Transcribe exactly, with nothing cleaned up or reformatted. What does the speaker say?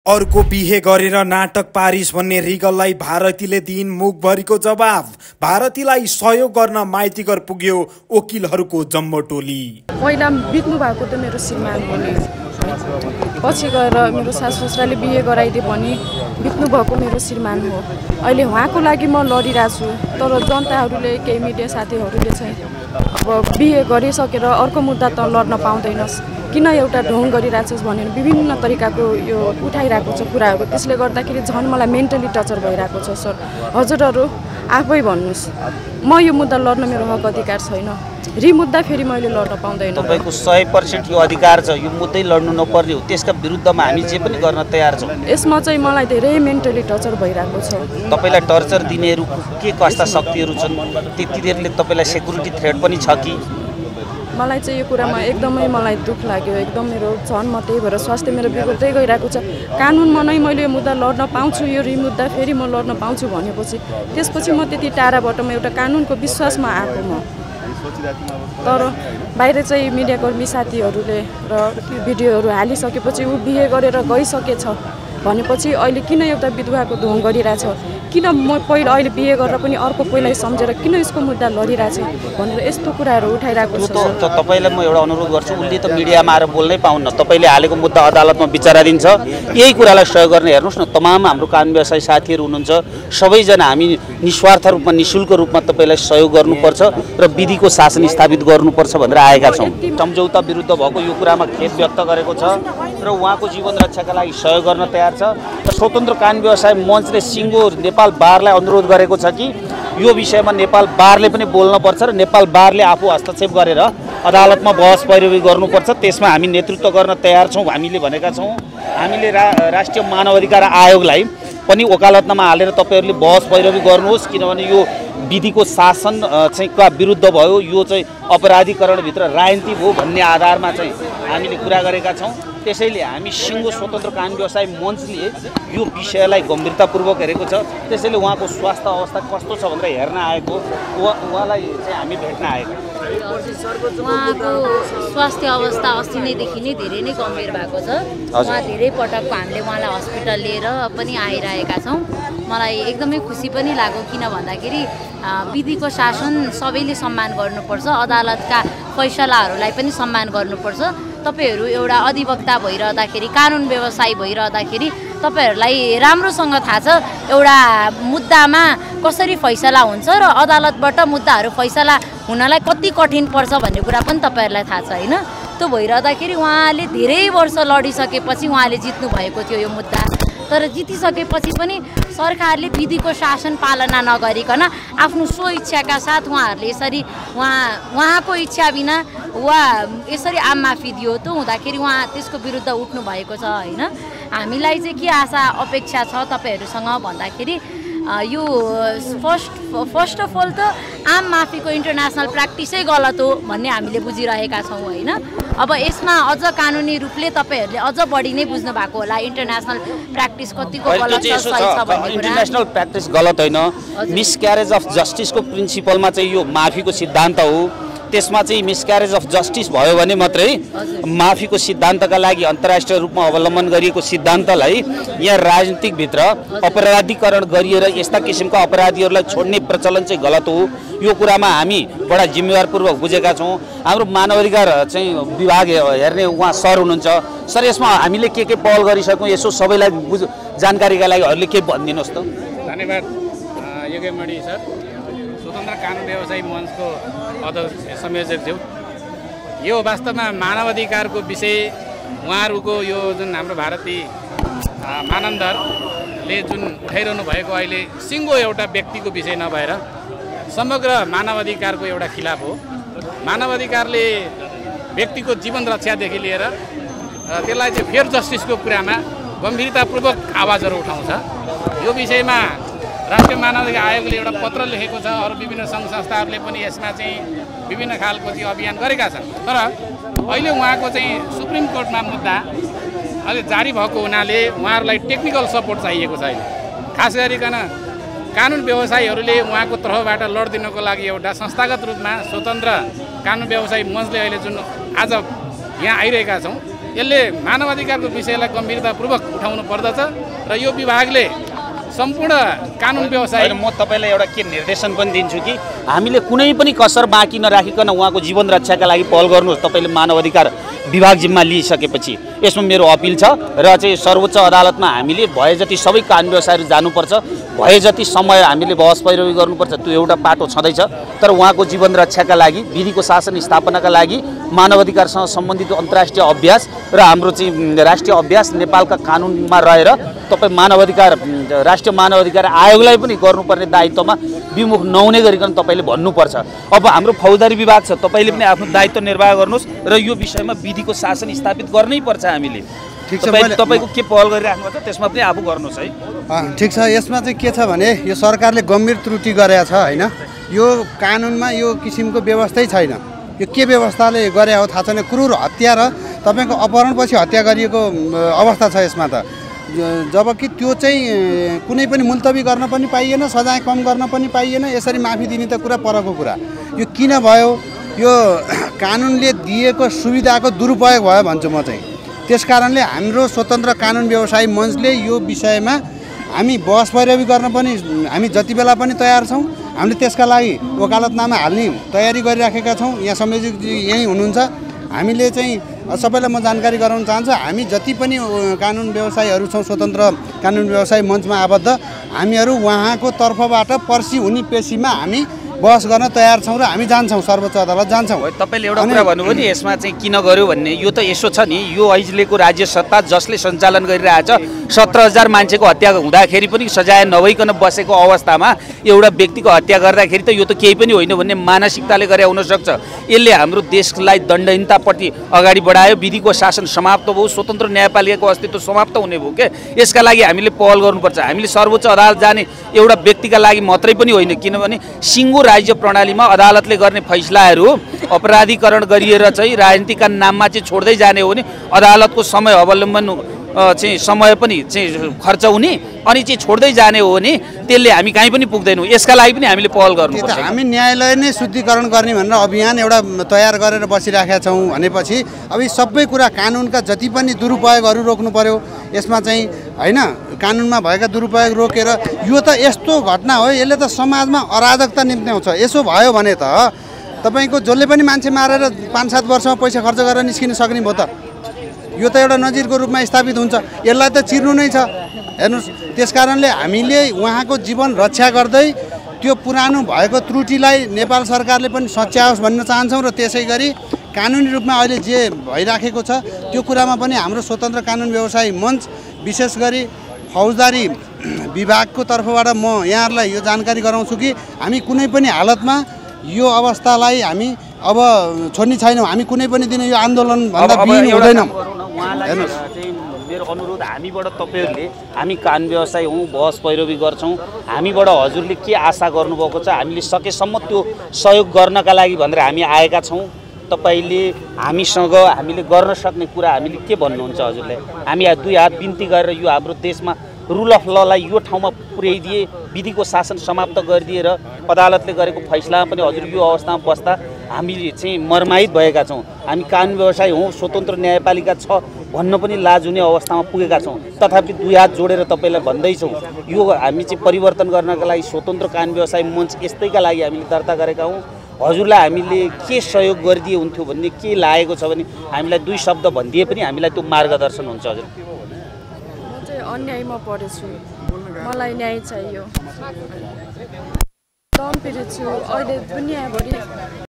अर्को बिहे गरेर नाटक पारिस भन्ने रिगललाई भारतीले दिइन् मुखभरिको जवाब। भारतीलाई सहयोग गर्न माइतीघर पुग्यो वकिलहरूको जम्मो टोली। पहिला बित्नु भएको त मेरो श्रीमान हो नि, पछि गएर मेरो सासु ससुराले बिहे गराइदिए पनि बित्नु भएको मेरो श्रीमान हो। अहिले उहाँको लागि म लडिरहेको छु, तर जनताहरूले केही मिडिया साथीहरूले चाहिँ अब बिहे गरिसकेर अर्को मुद्दा त लड्न पाउँदैनस्, किन एउटा ढोङ गरिरहेछस् भनेर विभिन्न तरिकाको यो उठाइरहेको छ कुराहरू। त्यसले गर्दाखेरि झन् मलाई मेन्टली टर्चर भइरहेको छ। सर हजुरहरू आफै भन्नुहोस्, म यो मुद्दा लड्न मेरो हक अधिकार छैन, रि मुद्दा फेरि मैले लड्न पाउँदैन। तपाईको सय पर्सेन्ट यो अधिकार छ, यो मुद्दै लड्नु नपर्ने हो, त्यसका विरुद्धमा हामी जे पनि गर्न तयार छौँ। यसमा चाहिँ मलाई धेरै मेन्टली टर्चर भइरहेको छ। तपाईलाई टर्चर दिनेहरू के कस्ता शक्तिहरू छन्, त्यतिदेरले तपाईलाई सेक्युरिटी थ्रेट पनि छ कि? मलाई चाहिँ यो कुरामा एकदमै मलाई दुःख लाग्यो, एकदम मेरो झन् म त्यही भएर स्वास्थ्य मेरो बिग्रदै गइरहेको छ। कानुनमा नै मैले यो मुद्दा लड्न पाउँछु, यो रि मुद्दा फेरि म लड्न पाउँछु भनेपछि त्यसपछि म त्यति टाढाबाट म एउटा कानुनको विश्वासमा आएको म। तर बाहिर चाहिँ मिडियाकर्मी साथीहरूले र भिडियोहरू हालिसकेपछि ऊ बिहे गरेर गइसकेछ भनेपछि अहिले किन एउटा विधवाको ढोङ गरिरहेछ, किन म पहिला अहिले बिहे गरेर पनि अर्को पहिला सम्झेर किन यसको मुद्दा लडिरहेछ भनेर यस्तो कुराहरू उठाइरहेको छ। त तपाईँलाई म एउटा अनुरोध गर्छु, उसले त मिडियामा आएर बोल्नै पाउन्न, तपाईँले हालेको मुद्दा अदालतमा विचाराधीन छ। यही कुरालाई सहयोग गर्ने हेर्नुहोस् न, तमाम हाम्रो कानुन व्यवसायी साथीहरू हुनुहुन्छ, सबैजना हामी निस्वार्थ रूपमा निशुल्क रूपमा तपाईँलाई सहयोग गर्नुपर्छ र विधिको शासन स्थापित गर्नुपर्छ भनेर आएका छौँ। सम्झौता विरुद्ध भएको यो कुरामा खेद व्यक्त गरेको छ र उहाँको जीवन रक्षाका लागि सहयोग गर्न तयार छ। र स्वतन्त्र कानुन व्यवसाय मञ्चले सिङ्गो नेपाल बारलाई अनुरोध गरेको छ कि यो विषयमा नेपाल बारले पनि बोल्नुपर्छ र नेपाल बारले आफू हस्तक्षेप गरेर अदालतमा बहस पैरवी गर्नुपर्छ। त्यसमा हामी नेतृत्व गर्न तयार छौँ, हामीले भनेका छौँ। हामीले रा राष्ट्रिय मानवाधिकार आयोगलाई पनि वकालतनामा हालेर तपाईँहरूले बहस पैरवी गर्नुहोस्, किनभने यो विधिको शासन चाहिँ का विरुद्ध भयो, यो चाहिँ अपराधीकरणभित्र राजनीति भयो भन्ने आधारमा चाहिँ हामीले कुरा गरेका छौँ। त्यसैले हामी सिङ्गो स्वतन्त्र कानुन व्यवसाय मञ्चले यो विषयलाई गम्भीरतापूर्वक हेरेको छ। त्यसैले उहाँको स्वास्थ्य अवस्था कस्तो छ भनेर हेर्न आएको, उहाँ उहाँलाई चाहिँ हामी भेट्न आएको। उहाँको स्वास्थ्य अवस्था अस्ति नैदेखि नै धेरै नै गम्भीर भएको छ। उहाँ धेरै पटक हामीले उहाँलाई हस्पिटल लिएर पनि आइरहेका छौँ। मलाई एकदमै खुसी पनि लाग्यो, किन भन्दाखेरि विधिको शासन सबैले सम्मान गर्नुपर्छ, अदालतका फैसलाहरूलाई पनि सम्मान गर्नुपर्छ। तपाईहरू एउटा अधिवक्ता भइरहँदाखेरि, कानुन व्यवसायी भइरहँदाखेरि तपाईहरूलाई राम्रोसँग थाहा छ एउटा मुद्दामा कसरी फैसला हुन्छ र अदालतबाट मुद्दाहरू फैसला हुनलाई कति कठिन पर्छ भन्ने कुरा पनि तपाईँहरूलाई थाहा छ होइन। त्यो भइरहँदाखेरि उहाँले धेरै वर्ष लडिसकेपछि उहाँले जित्नु भएको थियो यो मुद्दा, तर जितिसकेपछि पनि सरकारले विधिको शासन पालना नगरिकन आफ्नो स्वइच्छाका साथ उहाँहरूले यसरी उहाँ उहाँको इच्छा बिना वा यसरी आम माफी दियो त हुँदाखेरि उहाँ त्यसको विरुद्ध उठ्नु भएको छ होइन। हामीलाई चाहिँ के आशा अपेक्षा छ तपाईँहरूसँग भन्दाखेरि यो फर्स्ट फर्स्ट अफ अल त आम माफीको इन्टरनेसनल प्र्याक्टिसै गलत हो भन्ने हामीले बुझिरहेका छौँ होइन। अब यसमा अझ कानुनी रूपले तपाईँहरूले अझ बढी नै बुझ्नु भएको होला इन्टरनेसनल प्र्याक्टिस कतिको गलत छ सही छ भन्ने कुरा। इन्टरनेसनल प्र्याक्टिस गलत होइन, मिसक्यारेज अफ जस्टिसको प्रिन्सिपलमा चाहिँ यो माफीको सिद्धान्त हो। त्यसमा चाहिँ मिसक्यारेज अफ जस्टिस भयो भने मात्रै माफीको सिद्धान्तका लागि अन्तर्राष्ट्रिय रूपमा अवलम्बन गरिएको सिद्धान्तलाई यहाँ राजनीतिकभित्र अपराधीकरण गरिएर यस्ता किसिमका अपराधीहरूलाई छोड्ने प्रचलन चाहिँ गलत हो। यो कुरामा हामी बडा जिम्मेवारपूर्वक बुझेका छौँ। हाम्रो मानवाधिकार चाहिँ विभाग हेर्ने उहाँ सर हुनुहुन्छ, सर यसमा हामीले के के पहल गरिसक्यौँ यसो सबैलाई बुझ जानकारीका लागिहरूले के भनिदिनुहोस् त। धन्यवाद योगेमणि सर, स्वतन्त्र कानुन व्यवसायी मञ्चको अध्यक्ष संयोजक ज्यू। यो वास्तवमा मानवाधिकारको विषय उहाँहरूको यो जुन हाम्रो भारतीय मानन्दरले जुन उठाइरहनु भएको अहिले सिङ्गो एउटा व्यक्तिको विषय नभएर समग्र मानवाधिकारको एउटा खिलाफ हो। मानवाधिकारले व्यक्तिको जीवन रक्षादेखि लिएर त्यसलाई चाहिँ फेयर जस्टिसको कुरामा गम्भीरतापूर्वक आवाजहरू उठाउँछ। यो विषयमा राष्ट्रिय मानवाधिकार आयोगले एउटा पत्र लेखेको छ, अरू विभिन्न सङ्घ संस्थाहरूले पनि यसमा चाहिँ विभिन्न खालको चाहिँ अभियान गरेका छन्। तर अहिले उहाँको चाहिँ सुप्रिम कोर्टमा मुद्दा अहिले जारी भएको हुनाले उहाँहरूलाई टेक्निकल सपोर्ट चाहिएको छ। अहिले खास गरिकन कानुन व्यवसायीहरूले उहाँको तर्फबाट लडिदिनको लागि एउटा संस्थागत रूपमा स्वतन्त्र कानुन व्यवसायी मञ्चले अहिले जुन आज यहाँ आइरहेका छौँ यसले मानवाधिकारको विषयलाई गम्भीरतापूर्वक उठाउनु पर्दछ र यो विभागले सम्पूर्ण कानुन व्यवसाय म तपाईँलाई एउटा के निर्देशन पनि दिन्छु कि हामीले कुनै पनि कसर बाँकी नराखिकन उहाँको जीवन रक्षाका लागि पहल गर्नुहोस्। तपाईँले मानव अधिकार विभाग जिम्मा लिइसकेपछि यसमा मेरो अपिल छ र चाहिँ सर्वोच्च अदालतमा हामीले भए जति सबै कानुन व्यवसायहरू जानुपर्छ, भए जति समय हामीले बहस पैरवी गर्नुपर्छ, त्यो एउटा पाटो छँदैछ। तर उहाँको जीवन रक्षाका लागि, विधिको शासन स्थापनाका लागि मानव अधिकारसँग सम्बन्धित अन्तर्राष्ट्रिय अभ्यास र हाम्रो चाहिँ राष्ट्रिय अभ्यास नेपालका कानुनमा रहेर तपाईँ मानव अधिकार राष्ट्रिय मानव अधिकार आयोगलाई पनि गर्नुपर्ने दायित्वमा विमुख नहुने गरिकन तपाईँले भन्नुपर्छ। अब हाम्रो फौजदारी विभाग छ, तपाईँले पनि आफ्नो दायित्व निर्वाह गर्नुहोस् र यो विषयमा विधिको शासन स्थापित गर्नै पर्छ हामीले। ठिक छ, तपाईँको के पहल गरिराख्नु छ त्यसमा पनि आफू गर्नुहोस् है। ठिक छ, यसमा चाहिँ के छ भने यो सरकारले गम्भीर त्रुटि गरेको छ होइन। यो कानुनमा यो किसिमको व्यवस्थै छैन। यो के व्यवस्थाले गरे हो थाहा छैन। क्रूर हत्या र तपाईँको अपहरणपछि हत्या गरिएको अवस्था छ यसमा त। जबकि त्यो चाहिँ कुनै पनि मुल्तवी गर्न पनि पाइएन, सजाय कम गर्न पनि पाइएन, यसरी माफी दिने त कुरा परको कुरा। यो किन भयो? यो कानुनले दिएको सुविधाको दुरुपयोग भयो भन्छु म चाहिँ। त्यस कारणले हाम्रो स्वतन्त्र कानुन व्यवसायी मञ्चले यो विषयमा हामी बहस पैरवी गर्न पनि हामी जति बेला पनि तयार छौँ। हामीले त्यसका लागि वकालतनामा हाल्ने तयारी गरिराखेका छौँ। यहाँ संयोजक यहीँ हुनुहुन्छ। हामीले चाहिँ सबैलाई म जानकारी गराउन चाहन्छु, हामी जति पनि कानुन व्यवसायीहरू छौँ, स्वतन्त्र कानुन व्यवसायी मञ्चमा आबद्ध, हामीहरू उहाँको तर्फबाट पर्सि हुने पेशीमा हामी बहस गर्न तयार छौँ र हामी जान्छौँ, सर्वोच्च अदालत जान्छौँ। तपाईँले एउटा कुरा भन्नुभयो नि यसमा चाहिँ किन गर्यो भन्ने, यो त यसो छ नि, यो अहिलेको राज्य सत्ता जसले सञ्चालन गरिरहेछ, सत्र हजार मान्छेको हत्या हुँदाखेरि पनि सजाय नभइकन बसेको अवस्थामा एउटा व्यक्तिको हत्या गर्दाखेरि त यो त केही पनि होइन भन्ने मानसिकताले गरे हुनसक्छ। यसले हाम्रो देशलाई दण्डहीनतापट्टि अगाडि बढायो, विधिको शासन समाप्त भयो, स्वतन्त्र न्यायपालिकाको अस्तित्व समाप्त हुने भयो के। यसका लागि हामीले पहल गर्नुपर्छ। हामीले सर्वोच्च अदालत जाने एउटा व्यक्तिका लागि मात्रै पनि होइन, किनभने सिङ्गो राज्य प्रणालीमा अदालतले गर्ने फैसलाहरू अपराधीकरण गरिएर चाहिँ राजनीतिका नाममा चाहिँ छोड्दै जाने हो भने अदालतको समय अवलम्बन चाहिँ समय पनि चाहिँ खर्च हुने अनि चाहिँ छोड्दै जाने हो भने त्यसले हामी कहीँ पनि पुग्दैनौँ। यसका लागि पनि हामीले पहल गर्नुपर्छ। हामी न्यायालय नै शुद्धिकरण गर्ने भनेर अभियान एउटा तयार गरेर बसिराखेका छौँ भनेपछि अब यी सबै कुरा कानुनका जति पनि दुरुपयोगहरू रोक्नु पर्यो। यसमा चाहिँ होइन, कानुनमा भएका दुरुपयोग रोकेर यो त यस्तो घटना हो, यसले त समाजमा अराजकता निम्त्याउँछ। यसो भयो भने त तपाईँको जसले पनि मान्छे मारेर पाँच सात वर्षमा पैसा खर्च गरेर निस्किन सक्ने भयो त। यो त एउटा नजिरको रूपमा स्थापित हुन्छ, यसलाई त चिर्नु नै छ। हेर्नुहोस्, त्यस कारणले हामीले उहाँको जीवन रक्षा गर्दै त्यो पुरानो भएको त्रुटिलाई नेपाल सरकारले पनि सच्याओस् भन्न चाहन्छौँ। र त्यसै गरी कानुनी रूपमा अहिले जे भइराखेको छ त्यो कुरामा पनि हाम्रो स्वतन्त्र कानुन व्यवसायी मञ्च विशेष गरी फौजदारी विभागको तर्फबाट म यहाँहरूलाई यो जानकारी गराउँछु कि हामी कुनै पनि हालतमा यो अवस्थालाई हामी अब छोड्ने छैनौँ। हामी कुनै पनि दिन यो आन्दोलन भन्दा बिन हुँदैनौँ। हेर्नुहोस्, मेरो अनुरोध हामीबाट तपाईँहरूले, हामी कानुन व्यवसायी हौँ, बहस पैरवी गर्छौँ, हामीबाट हजुरले के आशा गर्नुभएको छ हामीले सकेसम्म त्यो सहयोग गर्नका लागि भनेर हामी आएका छौँ। तपाईँले हामीसँग हामीले गर्न सक्ने कुरा हामीले के भन्नुहुन्छ हजुरले? हामी दुई हात बिन्ती गरेर यो हाम्रो देशमा रुल अफ ललाई यो ठाउँमा पुर्याइदिए, विधिको शासन समाप्त गरिदिएर अदालतले गरेको फैसलामा पनि हजुर यो अवस्थामा बस्दा हामीले चाहिँ मर्माहित भएका छौँ। हामी कानुन व्यवसायी हौँ, स्वतन्त्र न्यायपालिका छ भन्न पनि लाज हुने अवस्थामा पुगेका छौँ। तथापि दुई हात जोडेर तपाईँलाई भन्दैछौँ यो हामी चाहिँ परिवर्तन गर्नका लागि स्वतन्त्र कानुन व्यवसायी मञ्च यस्तैका लागि हामीले दर्ता गरेका हौँ। हजुरलाई हामीले के सहयोग गरिदिए हुन्थ्यो भन्ने के लागेको छ भने हामीलाई दुई शब्द भनिदिए पनि हामीलाई त्यो मार्गदर्शन हुन्छ। हजुर, म चाहिँ अन्यायमा परेछु, मलाई न्याय चाहियो। दम पिरित छु अहिले दुनियाँभरि।